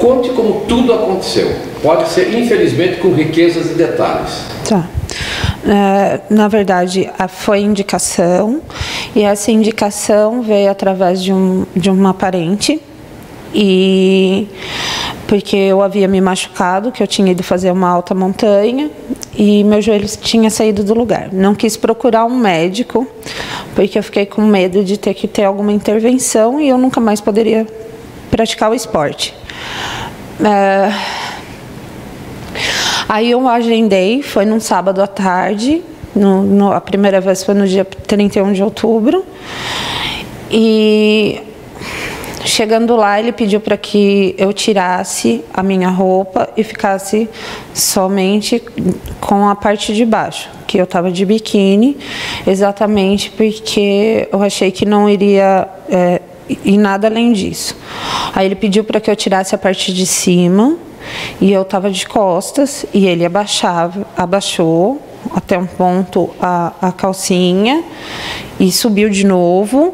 conte como tudo aconteceu. Pode ser, infelizmente, com riquezas de detalhes. Tá. Na verdade, foi indicação, e essa indicação veio através de uma parente, e porque eu havia me machucado, que eu tinha ido fazer uma alta montanha e meu joelho tinha saído do lugar. Não quis procurar um médico, porque eu fiquei com medo de ter que ter alguma intervenção e eu nunca mais poderia praticar o esporte. Aí eu agendei, foi num sábado à tarde, a primeira vez foi no dia 31 de outubro, e chegando lá ele pediu para que eu tirasse a minha roupa e ficasse somente com a parte de baixo, que eu estava de biquíni, exatamente porque eu achei que não iria ir nada além disso. Aí ele pediu para que eu tirasse a parte de cima, e eu estava de costas, e ele abaixou até um ponto a calcinha e subiu de novo,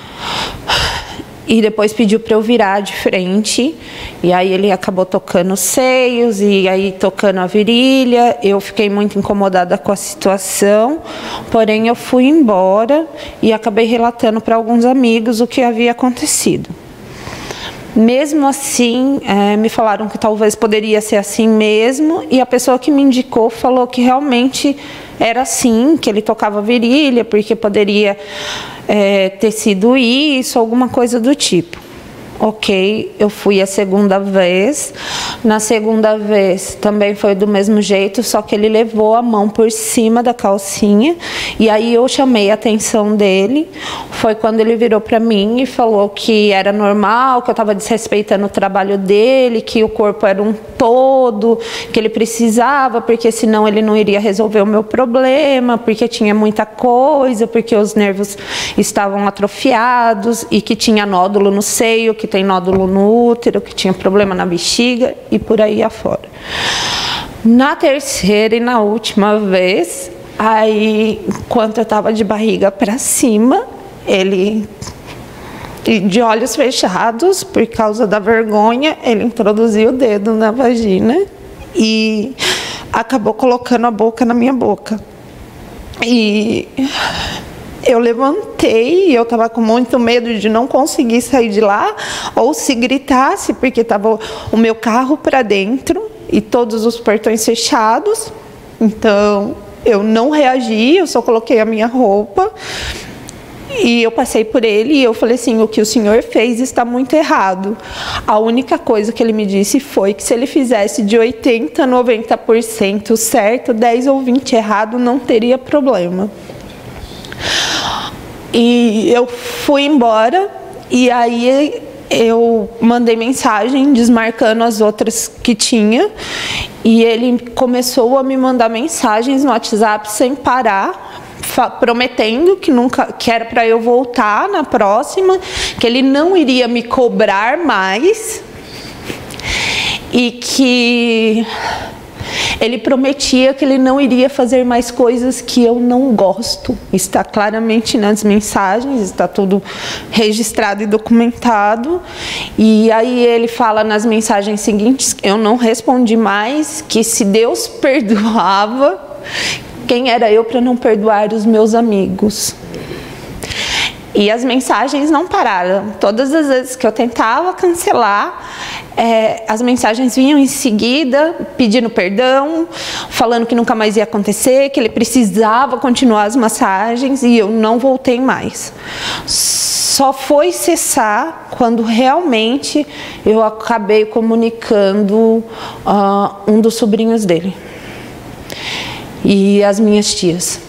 e depois pediu para eu virar de frente, e aí ele acabou tocando os seios e aí tocando a virilha. Eu fiquei muito incomodada com a situação, porém eu fui embora e acabei relatando para alguns amigos o que havia acontecido. Mesmo assim, me falaram que talvez poderia ser assim mesmo, e a pessoa que me indicou falou que realmente era assim, que ele tocava a virilha, porque poderia ter sido isso, alguma coisa do tipo. Ok, eu fui a segunda vez. Na segunda vez também foi do mesmo jeito, só que ele levou a mão por cima da calcinha, e aí eu chamei a atenção dele. Foi quando ele virou para mim e falou que era normal, que eu estava desrespeitando o trabalho dele, que o corpo era um todo, que ele precisava, porque senão ele não iria resolver o meu problema, porque tinha muita coisa, porque os nervos estavam atrofiados, e que tinha nódulo no seio, que tem nódulo no útero, que tinha problema na bexiga e por aí afora. Na terceira e na última vez, aí, enquanto eu estava de barriga para cima, ele, de olhos fechados, por causa da vergonha, ele introduziu o dedo na vagina e acabou colocando a boca na minha boca. E eu levantei, eu estava com muito medo de não conseguir sair de lá, ou se gritasse, porque estava o meu carro para dentro e todos os portões fechados. Então eu não reagi, eu só coloquei a minha roupa e eu passei por ele e eu falei assim: o que o senhor fez está muito errado. A única coisa que ele me disse foi que se ele fizesse de 80% a 90% certo, 10 ou 20 errado, não teria problema. E eu fui embora, e aí eu mandei mensagem desmarcando as outras que tinha, e ele começou a me mandar mensagens no WhatsApp sem parar, prometendo que era para eu voltar na próxima, que ele não iria me cobrar mais, e que ele prometia que ele não iria fazer mais coisas que eu não gosto. Está claramente nas mensagens, está tudo registrado e documentado. E aí ele fala nas mensagens seguintes, eu não respondi mais, que se Deus perdoava, quem era eu para não perdoar os meus amigos? E as mensagens não pararam. Todas as vezes que eu tentava cancelar, as mensagens vinham em seguida, pedindo perdão, falando que nunca mais ia acontecer, que ele precisava continuar as massagens, e eu não voltei mais. Só foi cessar quando realmente eu acabei comunicando um dos sobrinhos dele e as minhas tias.